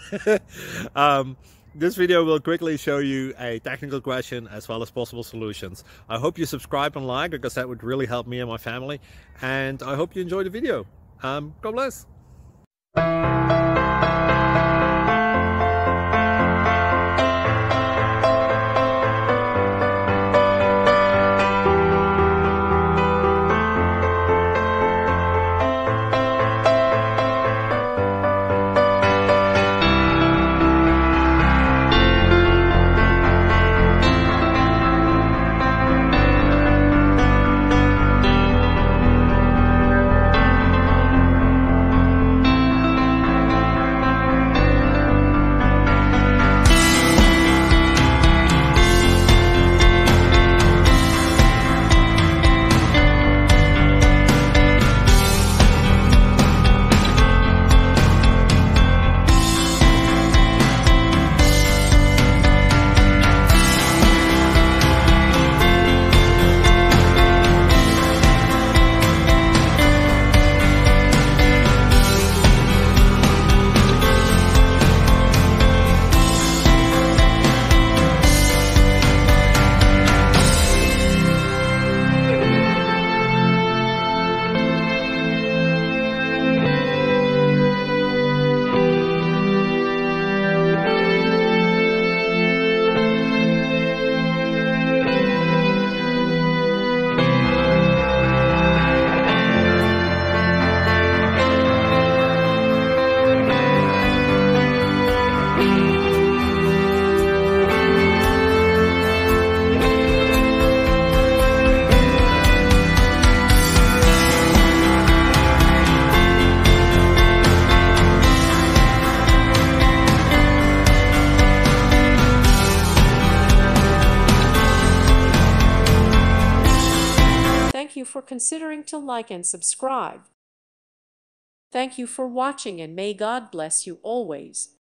This video will quickly show you a technical question as well as possible solutions. I hope you subscribe and like, because that would really help me and my family. And I hope you enjoy the video. God bless. Thank you for considering to like and subscribe. Thank you for watching, and may God bless you always.